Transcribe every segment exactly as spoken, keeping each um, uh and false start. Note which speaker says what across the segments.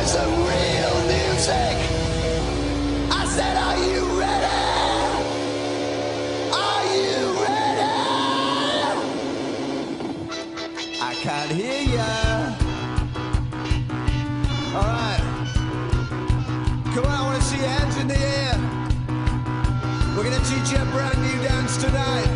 Speaker 1: some real music. I said, are you ready? Are you ready? I can't hear ya. All right. Come on, I want to see your hands in the air. We're going to teach you a brand new dance tonight.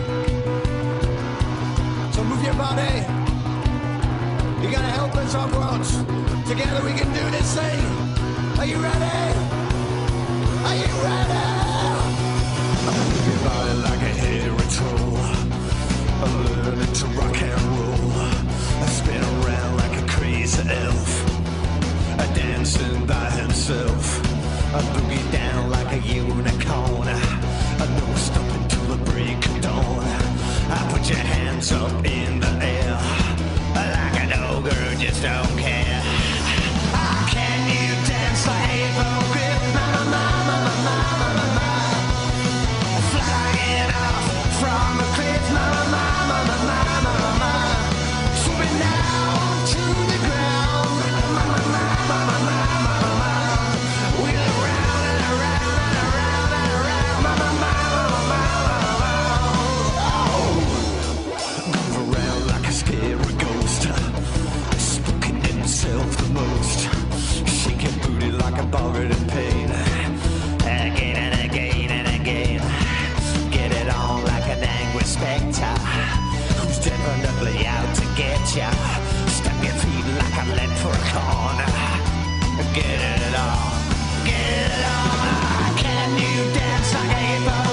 Speaker 1: So move your body. You got to help us up once. Together we can do this thing. Are you ready? Are you ready? Move your body like a hairy troll. Learning to rock and roll. I spin around like a crazy elf. A dancing by himself. I boogie down like a unicorn. I no stopping till the break of dawn. I put your hands up in the air. Like an ogre, just don't care. Can you dance like a hippogriff? Mama, mama, mama, mama, mama. Flying off from a cliff. Mama, mama, mama, mama, mama. Swooping down to the ground. Mama, mama, mama, mama, mama. Wheel around and around and around and around. Mama, mama, mama, mama. Oh. Move around like a scary ghost. Spooking himself the most. Shake your booty like a ballad in pain. Again and again and again. Get it on like an angry spectre who's definitely out to get ya. Stamp your feet like a leprechaun. Get it on, get it on. Can you dance like a hippo?